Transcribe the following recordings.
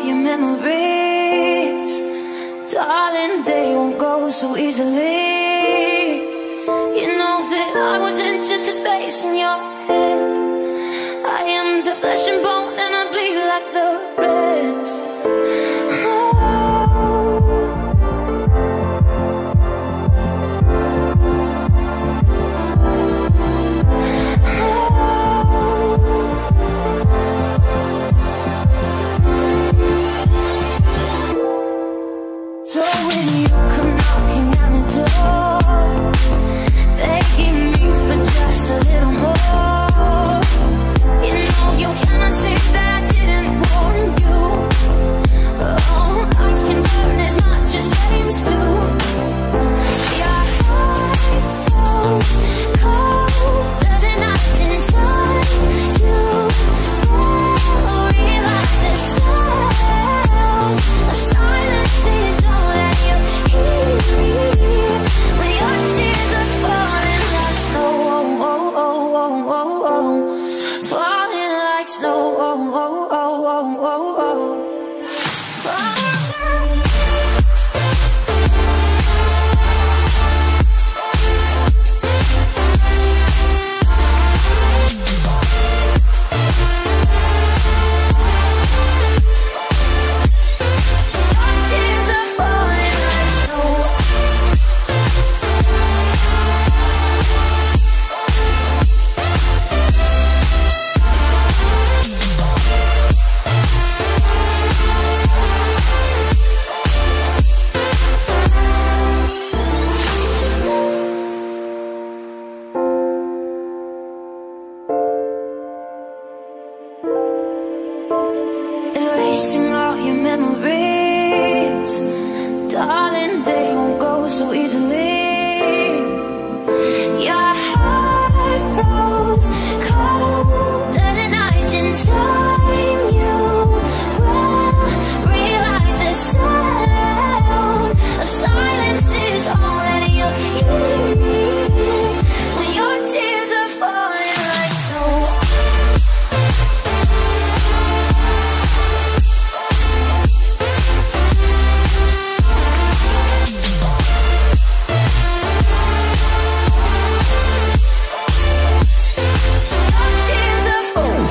your memories, darling, they won't go so easily. You know that I wasn't just a space in your head. I am the flesh and bone and I bleed like the rest. So when you come knocking on the door, begging me for just a little more, you know you cannot say that I didn't warn you. Oh, ice can burn as much as flames do. Your heart froze colder than ice in time. You will realize the sound of silence is all that you hear when your tears are falling like snow. Falling like snow. Tears are falling like snow. Erasing all your memories, darling, they won't go so easily. Your heart froze colder than ice in time. You will realize the sound of silence is all that you hear when your tears are falling like snow. Tears are falling.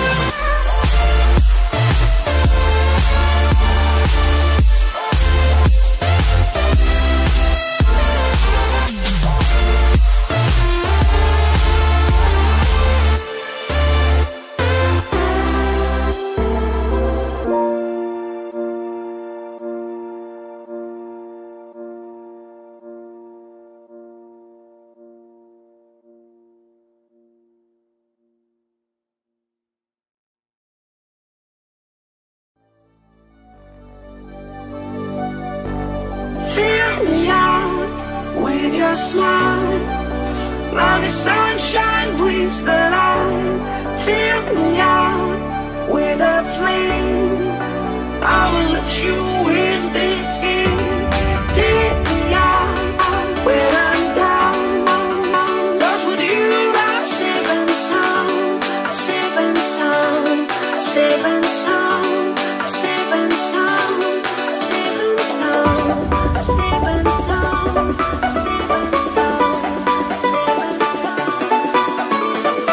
Fill me out with your smile. Now the sunshine brings the light. Fill me out with a flame. I will let you in this game. Take me out when I'm down. 'Cause with you I'm safe and sound. I'm safe and sound. I'm safe and sound. I'm safe and sound. I'm safe and sound. I'm safe and sound. I'm safe and sound. I'm safe and sound. I'm safe and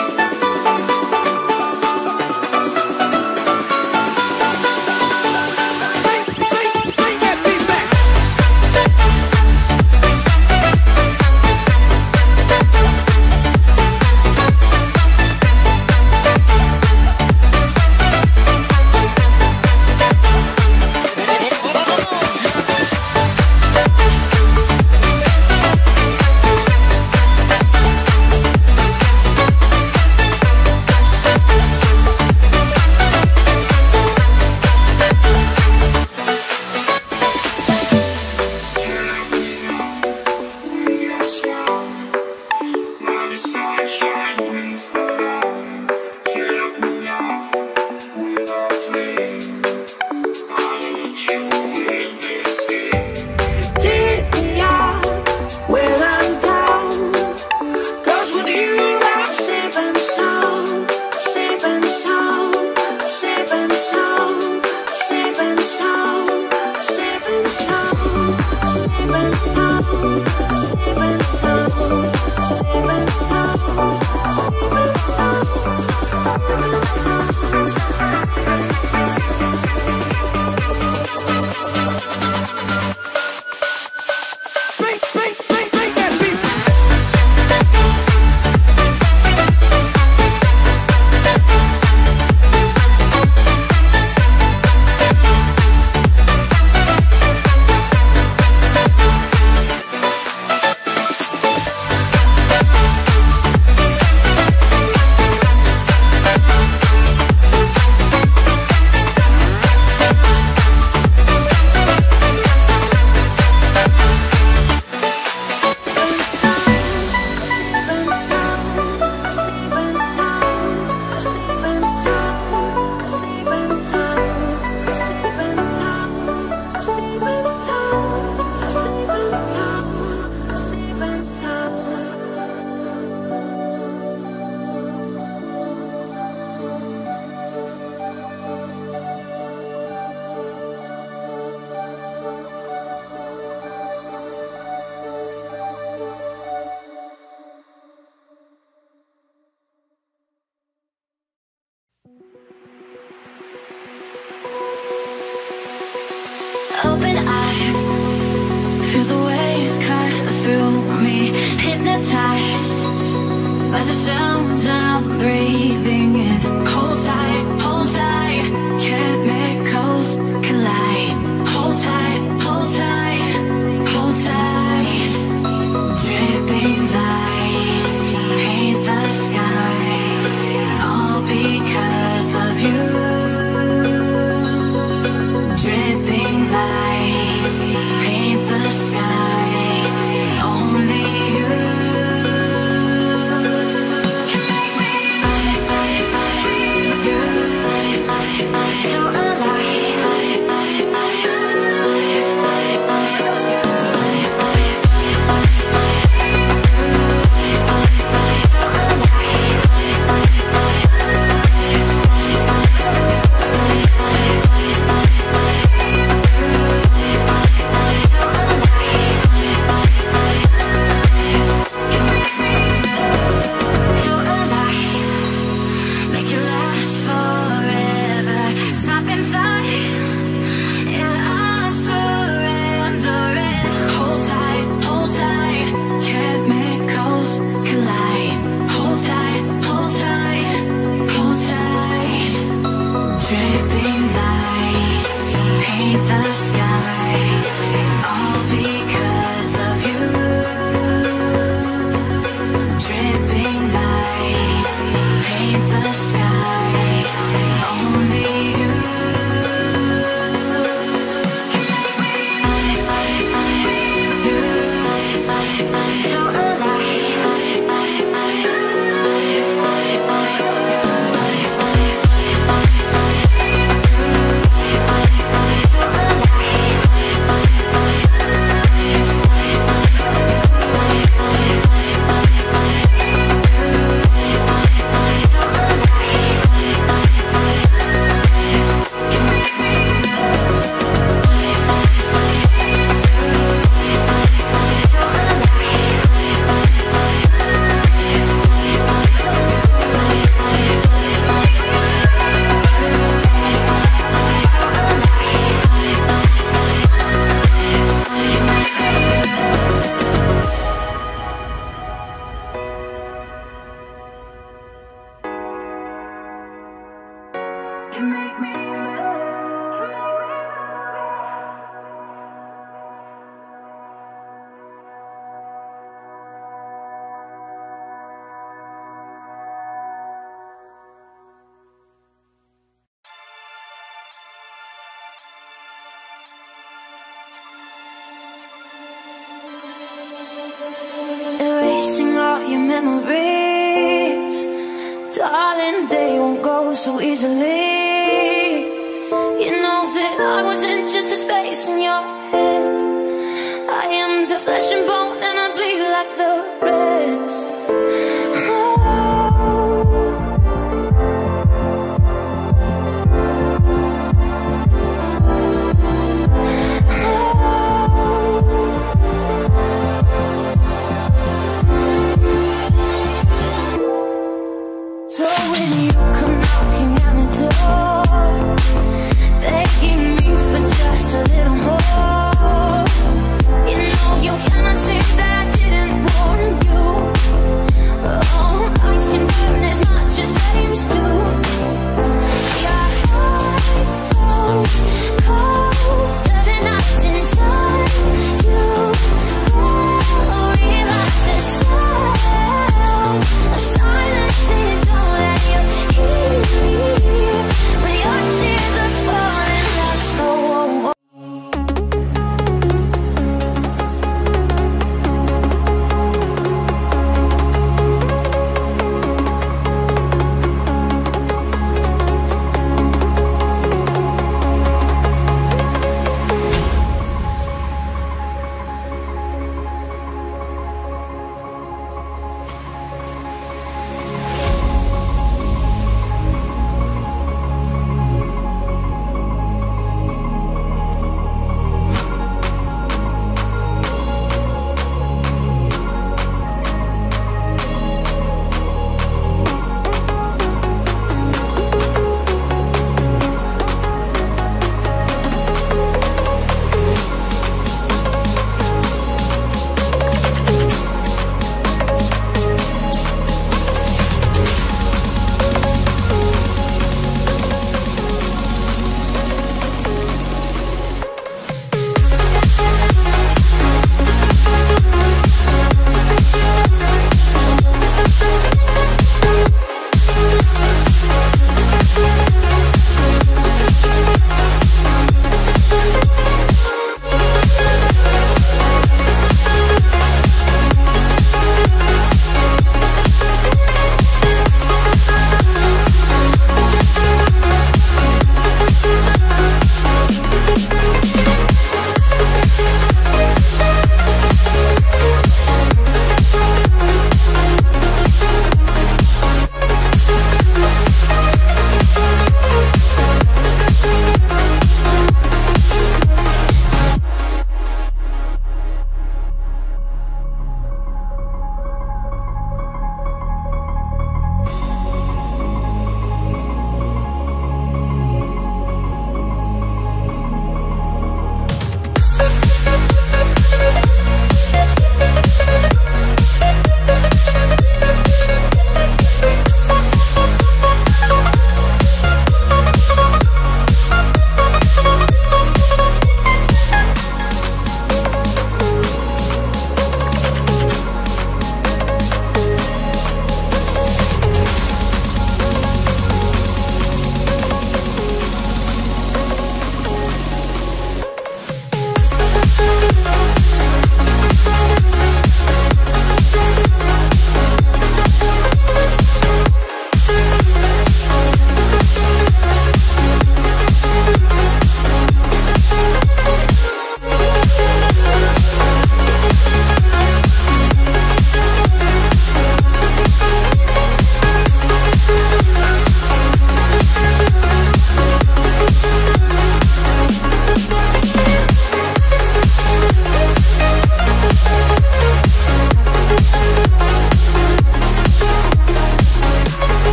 sound. the sounds I'm breathing in. Hold tight, chemicals collide. Hold tight, hold tight, hold tight. Dripping lights paint the skies, all because of you. Dripping lights paint the skies, only you can make me feel alive. Make it last forever. Stop in time. Yeah, I surrender it. Hold tight, chemicals collide. Hold tight, hold tight, hold tight. Dripping lights paint the skies, all because of you. Dripping lights paint the skies, only you can make me feel erasing all your memories. Darling, they won't go so easily. You know that I wasn't just a space in your head. I am the flesh and bone and I bleed like the rest. So when you come knocking on the door, begging me for just a little more, you know you cannot say that I didn't warn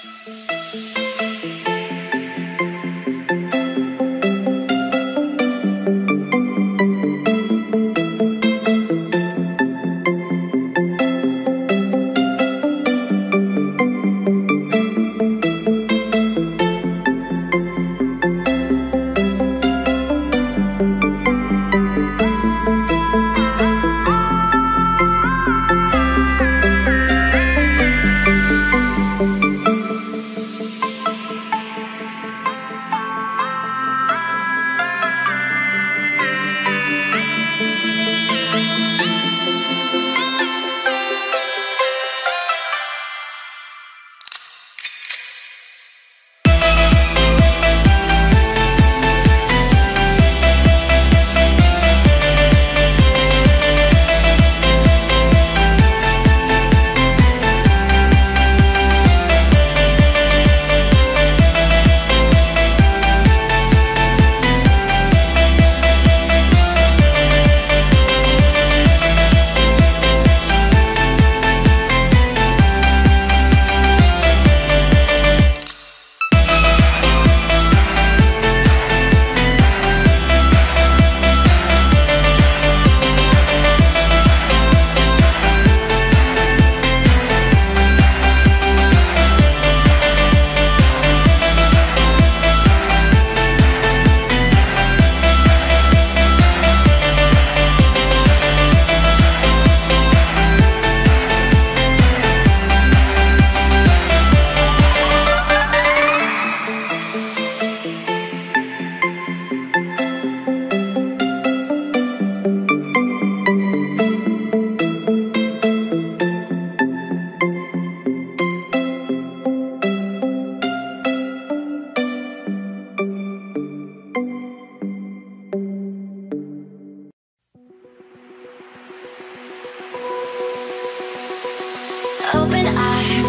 Open eye,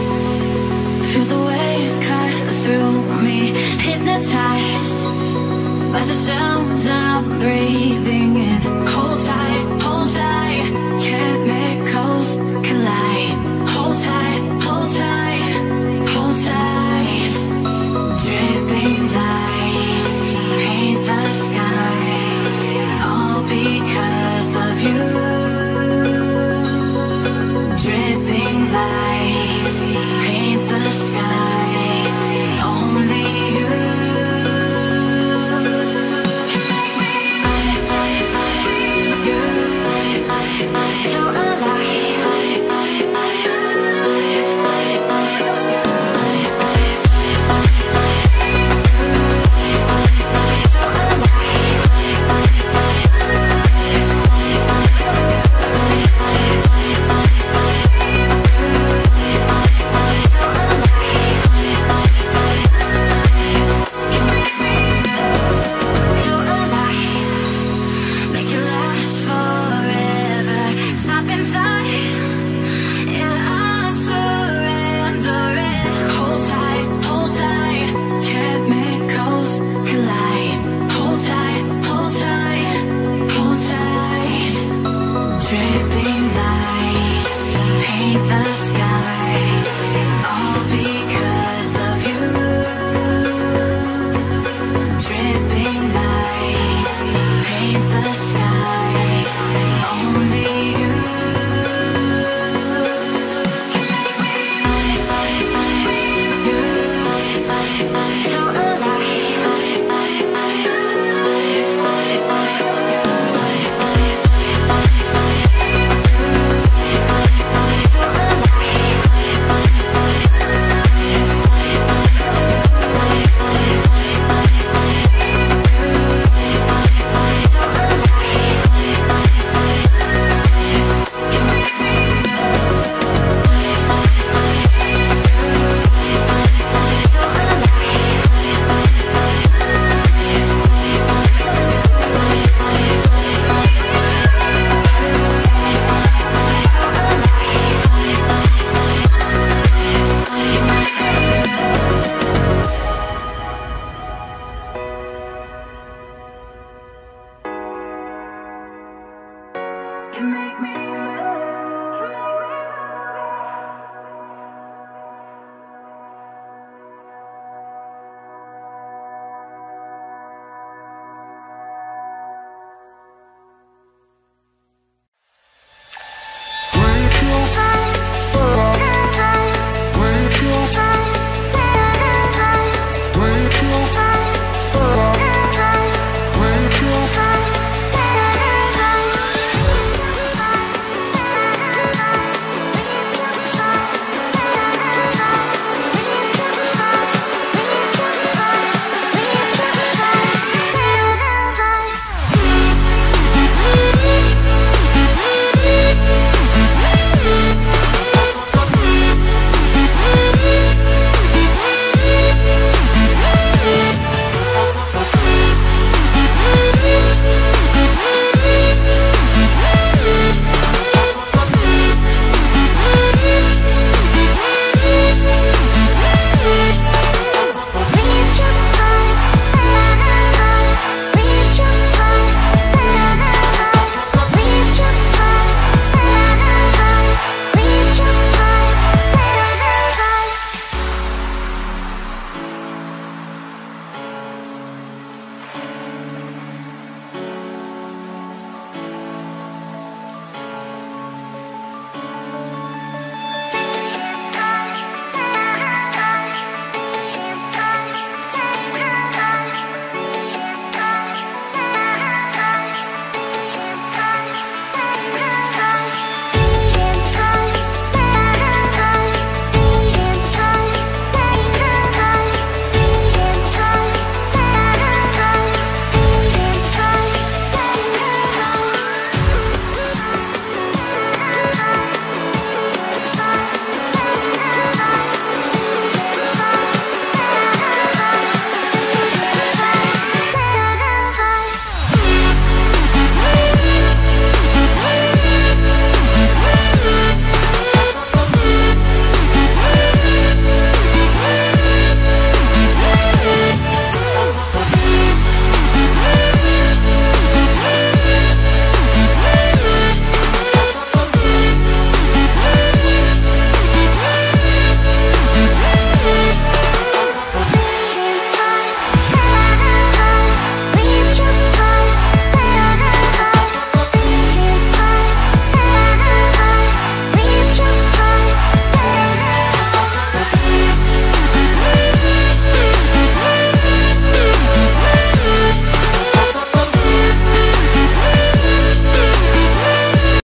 feel the waves cut through me, hypnotized by the sounds I'm breathing.